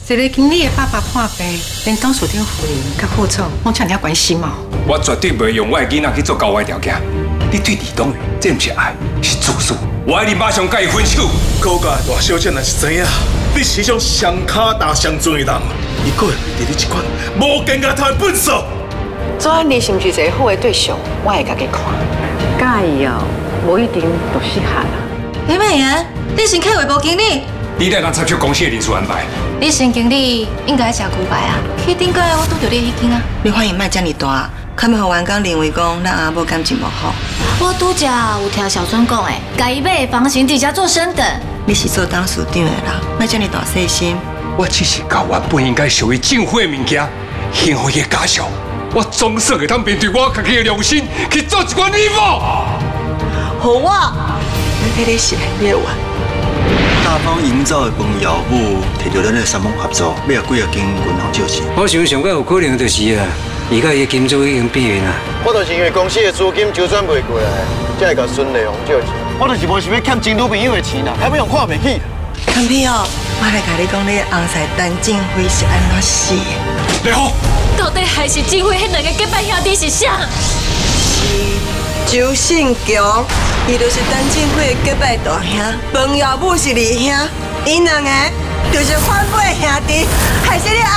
一个经理的爸爸破病，连董事长夫人甲副总拢抢了关心嘛。 我绝对袂用我的囡仔去做交换条件。你对李东的，这不是爱，是自私。我爱你马上甲伊分手。 高家大小姐若是知影，你是种上骹大上准的人，伊个会伫你这款无经验头的本事。 做安你是不是一个好的对象？我会甲你看。介意哦，无一定就适合啦。 李美妍，你是客户部经理。 你来咱插手公司的人事安排。 你新经理应该真古白啊！去顶个我拄着你迄间啊。 你反应莫遮尔大，可免互员工认为讲咱阿母感情无好。 我拄则有听小孙讲诶，家己买的房型底下做升等。 你是做董事长的人，莫遮尔大细心。 我只是教原本应该属于政府的物件，幸福的家属，我总算会当面对我家己的良心去做一款义务。 互我，你替你实现你的愿。 大方营造的饭业务，摕到咱的三方合作，要几个间银行借钱。 我想上个有可能就是啊，伊甲伊的金主已经变啦。 我就是因为公司的资金周转袂过来，才会甲孙丽红借钱。我就是无想要欠前女朋友的钱啦，还要用看袂起。 康屁哦，我来甲你讲，你的翁婿陈静辉是安怎死的？ 丽红， 到底还是智慧迄两个结拜兄弟是啥？ 周信强，伊就是陈静辉的结拜大兄，彭耀武是二兄，因两个就是反背兄弟，害死你阿